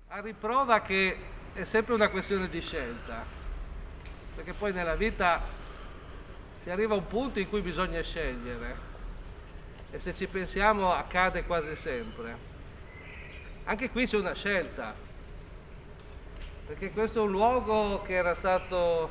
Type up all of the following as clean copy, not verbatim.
a riprova che è sempre una questione di scelta, perché poi nella vita si arriva a un punto in cui bisogna scegliere e se ci pensiamo accade quasi sempre. Anche qui c'è una scelta, perché questo è un luogo che era stato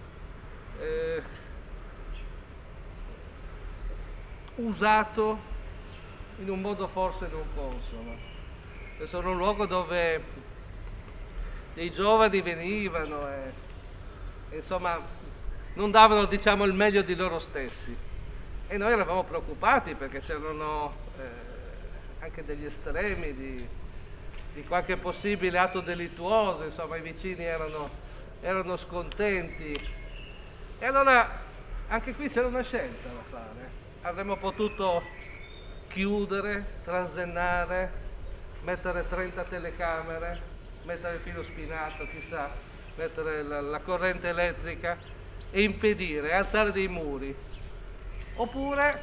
usato in un modo forse non consono. Questo era un luogo dove dei giovani venivano e insomma non davano, diciamo, il meglio di loro stessi, e noi eravamo preoccupati perché c'erano anche degli estremi di qualche possibile atto delittuoso, insomma i vicini erano scontenti, e allora anche qui c'era una scelta da fare. Avremmo potuto chiudere, transennare, mettere 30 telecamere, mettere il filo spinato, chissà, mettere la corrente elettrica e impedire, alzare dei muri. Oppure,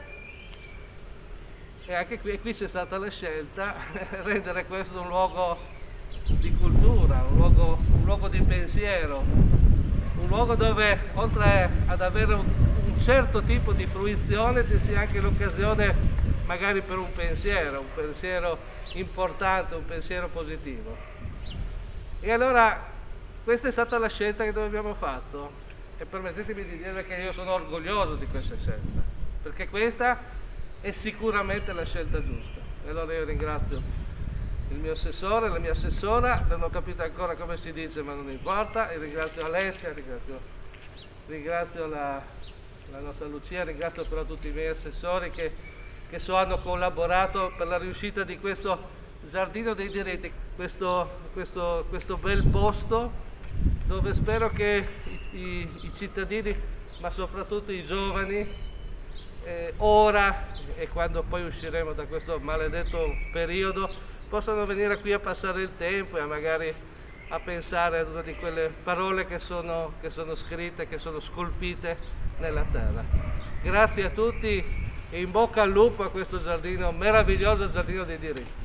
e anche qui c'è stata la scelta, rendere questo un luogo di cultura, un luogo di pensiero, un luogo dove oltre ad avere un certo tipo di fruizione ci sia anche l'occasione magari per un pensiero importante, un pensiero positivo. E allora questa è stata la scelta che noi abbiamo fatto, e permettetemi di dire che io sono orgoglioso di questa scelta, perché questa è sicuramente la scelta giusta. E allora io ringrazio il mio assessore, la mia assessora, non ho capito ancora come si dice ma non importa, e ringrazio Alessia, ringrazio la nostra Lucia, ringrazio però tutti i miei assessori che hanno collaborato per la riuscita di questo Giardino dei Diritti, questo bel posto dove spero che i cittadini, ma soprattutto i giovani, ora e quando poi usciremo da questo maledetto periodo, possano venire qui a passare il tempo e magari a pensare ad una di quelle parole che sono scritte, che sono scolpite nella terra. Grazie a tutti e in bocca al lupo a questo giardino, meraviglioso Giardino dei Diritti.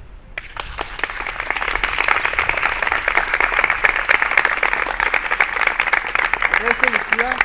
Adesso Lucia.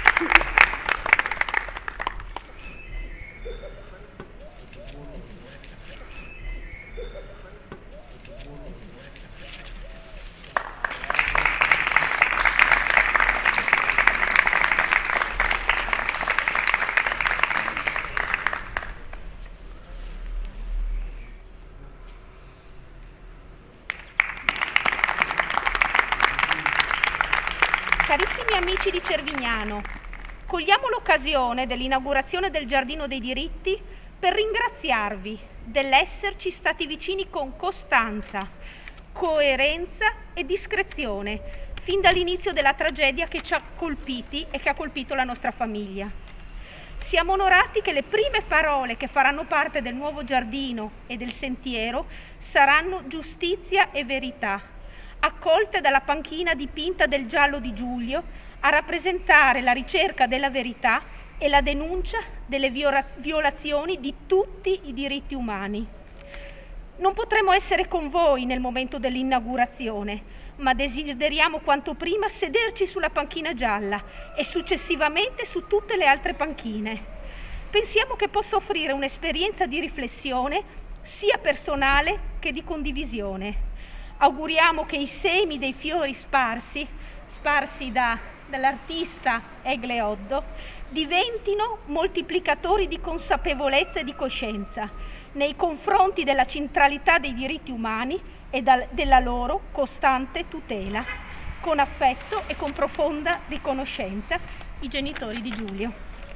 Carissimi amici di Cervignano, cogliamo l'occasione dell'inaugurazione del Giardino dei Diritti per ringraziarvi dell'esserci stati vicini con costanza, coerenza e discrezione fin dall'inizio della tragedia che ci ha colpiti e che ha colpito la nostra famiglia. Siamo onorati che le prime parole che faranno parte del nuovo giardino e del sentiero saranno giustizia e verità, accolte dalla panchina dipinta del giallo di Giulio a rappresentare la ricerca della verità e la denuncia delle violazioni di tutti i diritti umani. Non potremo essere con voi nel momento dell'inaugurazione, ma desideriamo quanto prima sederci sulla panchina gialla e successivamente su tutte le altre panchine. Pensiamo che possa offrire un'esperienza di riflessione sia personale che di condivisione. Auguriamo che i semi dei fiori sparsi dall'artista Egle Oddo diventino moltiplicatori di consapevolezza e di coscienza nei confronti della centralità dei diritti umani e della loro costante tutela. Con affetto e con profonda riconoscenza, i genitori di Giulio.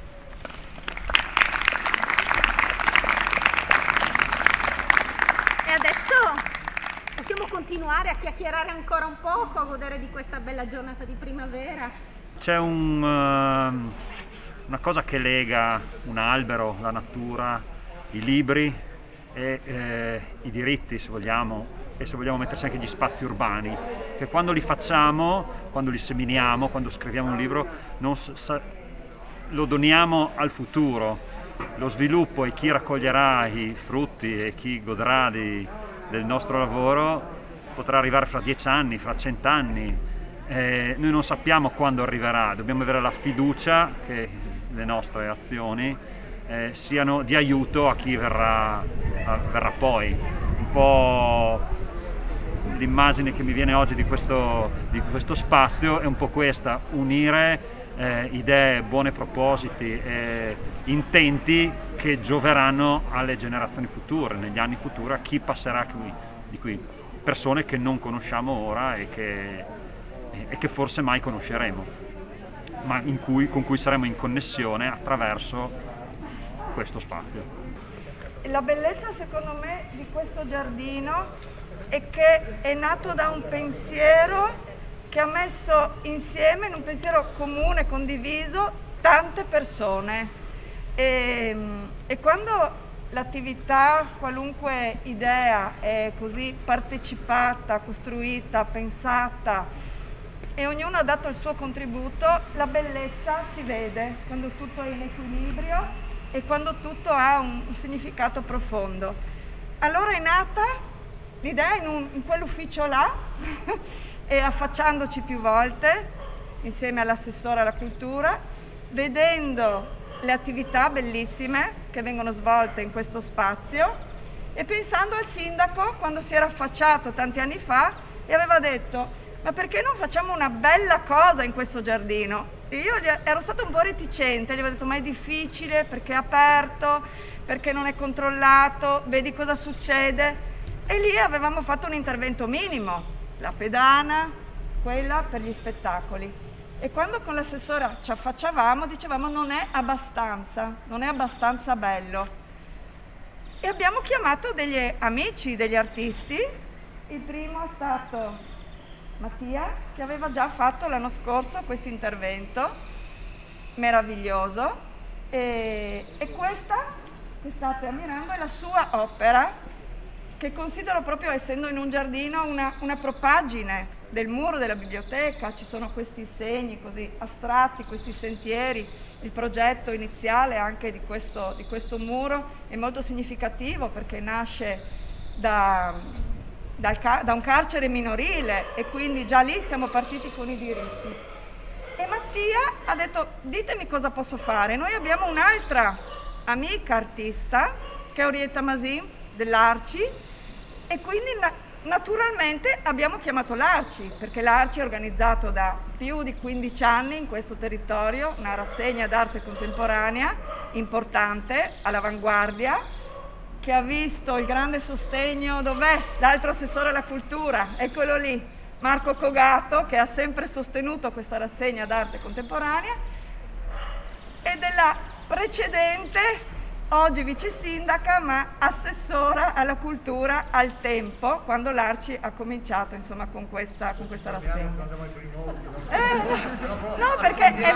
E adesso possiamo continuare a chiacchierare ancora un poco, a godere di questa bella giornata di primavera. C'è una cosa che lega un albero, la natura, i libri e i diritti, se vogliamo, e se vogliamo metterci anche gli spazi urbani, che quando li facciamo, quando li seminiamo, quando scriviamo un libro, lo doniamo al futuro. Lo sviluppo e chi raccoglierà i frutti e chi godrà del nostro lavoro potrà arrivare fra 10 anni, fra 100 anni, noi non sappiamo quando arriverà, dobbiamo avere la fiducia che le nostre azioni siano di aiuto a chi verrà poi. Un po' l'immagine che mi viene oggi di questo spazio è un po' questa: unire idee, buoni propositi e intenti che gioveranno alle generazioni future, negli anni futuri, a chi passerà di qui, persone che non conosciamo ora e che forse mai conosceremo, ma con cui saremo in connessione attraverso questo spazio. La bellezza, secondo me, di questo giardino è che è nato da un pensiero che ha messo insieme, in un pensiero comune, condiviso, tante persone. E quando l'attività, qualunque idea è così partecipata, costruita, pensata e ognuno ha dato il suo contributo, la bellezza si vede quando tutto è in equilibrio e quando tutto ha un significato profondo. Allora è nata l'idea in quell'ufficio là e affacciandoci più volte insieme all'assessore alla cultura, vedendo le attività bellissime che vengono svolte in questo spazio e pensando al sindaco quando si era affacciato tanti anni fa e aveva detto: ma perché non facciamo una bella cosa in questo giardino? E io ero stata un po' reticente, gli avevo detto: ma è difficile perché è aperto, perché non è controllato, vedi cosa succede. E lì avevamo fatto un intervento minimo, la pedana, quella per gli spettacoli. E quando con l'assessora ci affacciavamo dicevamo: non è abbastanza bello. E abbiamo chiamato degli amici, degli artisti. Il primo è stato Mattia, che aveva già fatto l'anno scorso questo intervento meraviglioso, e questa che state ammirando è la sua opera, che considero proprio, essendo in un giardino, una propaggine del muro della biblioteca. Ci sono questi segni così astratti, questi sentieri. Il progetto iniziale anche di questo muro è molto significativo perché nasce da un carcere minorile e quindi già lì siamo partiti con i diritti. E Mattia ha detto: ditemi cosa posso fare. Noi abbiamo un'altra amica artista che è Orietta Masin dell'Arci e quindi naturalmente abbiamo chiamato l'Arci, perché l'Arci ha organizzato da più di 15 anni in questo territorio una rassegna d'arte contemporanea importante, all'avanguardia, che ha visto il grande sostegno. Dov'è l'altro assessore alla cultura? Eccolo lì, Marco Cogato, che ha sempre sostenuto questa rassegna d'arte contemporanea, e della precedente, oggi vice sindaca ma assessora alla cultura al tempo, quando l'Arci ha cominciato insomma con questa rassegna. No, perché è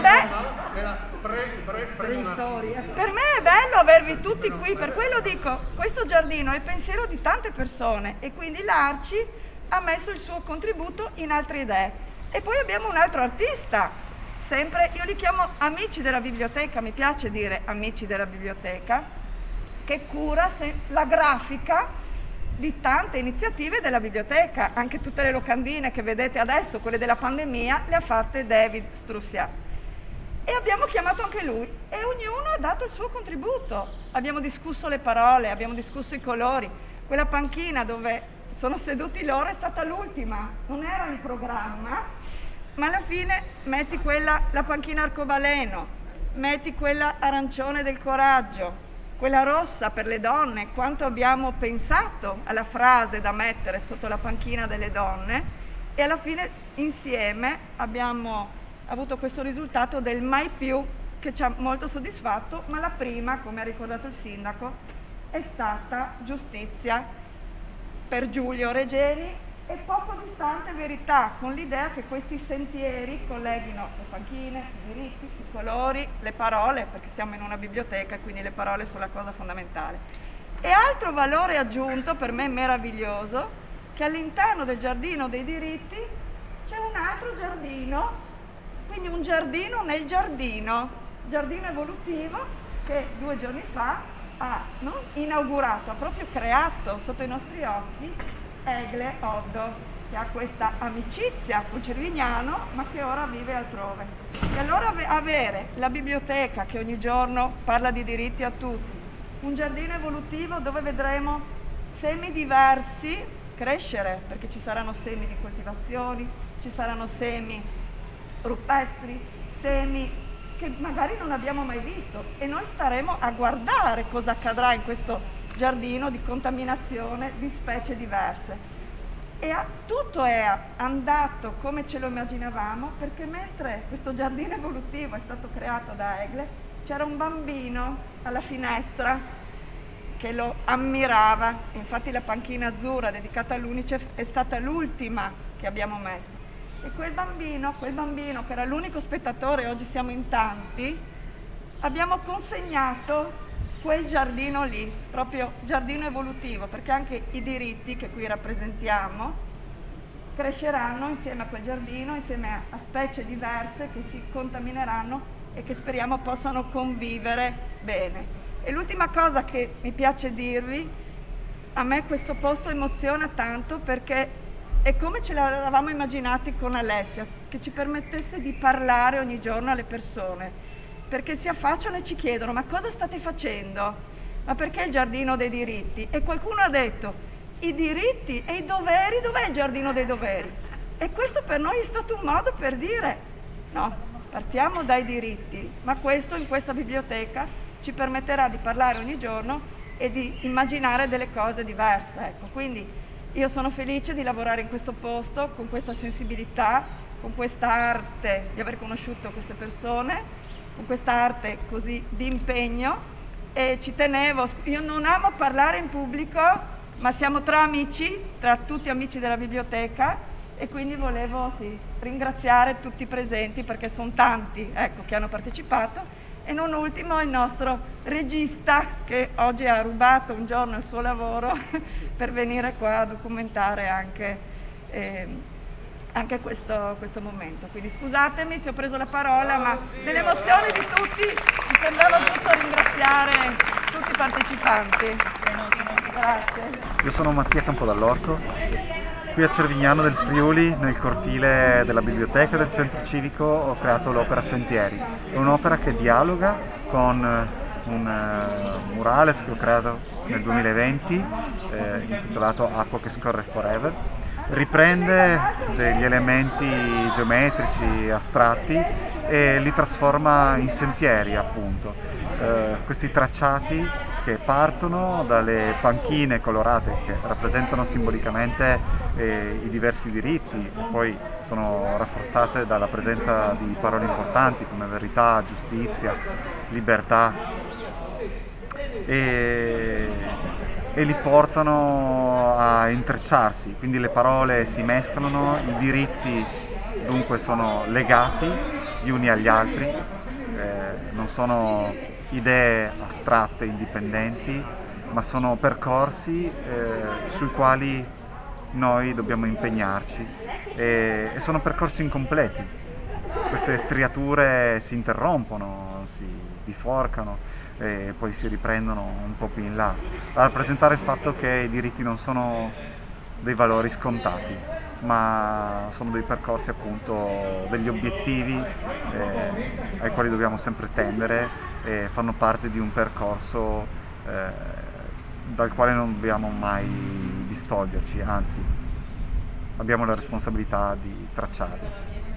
per me è bello avervi tutti qui, per quello dico, questo giardino è il pensiero di tante persone e quindi l'Arci ha messo il suo contributo in altre idee. E poi abbiamo un altro artista, sempre, io li chiamo amici della biblioteca, mi piace dire amici della biblioteca, che cura la grafica di tante iniziative della biblioteca. Anche tutte le locandine che vedete adesso, quelle della pandemia, le ha fatte David Strussiat. E abbiamo chiamato anche lui e ognuno ha dato il suo contributo. Abbiamo discusso le parole, abbiamo discusso i colori. Quella panchina dove sono seduti loro è stata l'ultima, non era in programma, ma alla fine metti la panchina arcobaleno, metti quella arancione del coraggio, quella rossa per le donne. Quanto abbiamo pensato alla frase da mettere sotto la panchina delle donne, e alla fine insieme abbiamo avuto questo risultato del mai più, che ci ha molto soddisfatto. Ma la prima, come ha ricordato il sindaco, è stata giustizia per Giulio Regeni e poco distante verità, con l'idea che questi sentieri colleghino le panchine, i diritti, i colori, le parole, perché siamo in una biblioteca e quindi le parole sono la cosa fondamentale. E altro valore aggiunto per me meraviglioso, che all'interno del giardino dei diritti c'è un altro giardino, quindi un giardino nel giardino evolutivo, che 2 giorni fa ha inaugurato, ha proprio creato sotto i nostri occhi Egle Oddo, che ha questa amicizia con Cervignano ma che ora vive altrove. E allora avere la biblioteca che ogni giorno parla di diritti a tutti, un giardino evolutivo dove vedremo semi diversi crescere, perché ci saranno semi di coltivazioni, ci saranno semi rupestri, semi che magari non abbiamo mai visto, e noi staremo a guardare cosa accadrà in questo giardino di contaminazione di specie diverse. E tutto è andato come ce lo immaginavamo, perché mentre questo giardino evolutivo è stato creato da Egle, c'era un bambino alla finestra che lo ammirava. Infatti la panchina azzurra dedicata all'Unicef è stata l'ultima che abbiamo messo. E quel bambino che era l'unico spettatore, oggi siamo in tanti, abbiamo consegnato quel giardino lì, proprio giardino evolutivo, perché anche i diritti che qui rappresentiamo cresceranno insieme a quel giardino, insieme a specie diverse che si contamineranno e che speriamo possano convivere bene. E l'ultima cosa che mi piace dirvi, a me questo posto emoziona tanto perché è come ce l'eravamo immaginati con Alessia, che ci permettesse di parlare ogni giorno alle persone, perché si affacciano e ci chiedono: ma cosa state facendo? Ma perché il giardino dei diritti? E qualcuno ha detto: i diritti e i doveri, dov'è il giardino dei doveri? E questo per noi è stato un modo per dire: no, partiamo dai diritti, ma questo in questa biblioteca ci permetterà di parlare ogni giorno e di immaginare delle cose diverse. Ecco, quindi io sono felice di lavorare in questo posto, con questa sensibilità, con questa arte, di aver conosciuto queste persone, con questa arte così di impegno, e ci tenevo. Io non amo parlare in pubblico, ma siamo tra amici, tra tutti amici della biblioteca, e quindi volevo ringraziare tutti i presenti, perché sono tanti, ecco, che hanno partecipato. E non ultimo il nostro regista, che oggi ha rubato un giorno il suo lavoro per venire qua a documentare anche questo momento. Quindi scusatemi se ho preso la parola, ma delle emozioni di tutti mi sembrava giusto ringraziare tutti i partecipanti. Grazie. Io sono Mattia Campodall'Orto. Qui a Cervignano del Friuli, nel cortile della biblioteca del centro civico, ho creato l'opera Sentieri. È un'opera che dialoga con un murales che ho creato nel 2020, intitolato Acqua che scorre forever. Riprende degli elementi geometrici astratti e li trasforma in sentieri, appunto. Questi tracciati che partono dalle panchine colorate che rappresentano simbolicamente i diversi diritti, poi sono rafforzate dalla presenza di parole importanti come verità, giustizia, libertà, e li portano a intrecciarsi, quindi le parole si mescolano, i diritti dunque sono legati gli uni agli altri, non sono idee astratte, indipendenti, ma sono percorsi sui quali noi dobbiamo impegnarci, e sono percorsi incompleti. Queste striature si interrompono, si biforcano e poi si riprendono un po' più in là, a rappresentare il fatto che i diritti non sono dei valori scontati, ma sono dei percorsi, appunto, degli obiettivi ai quali dobbiamo sempre tendere, e fanno parte di un percorso dal quale non dobbiamo mai distoglierci, anzi abbiamo la responsabilità di tracciarlo.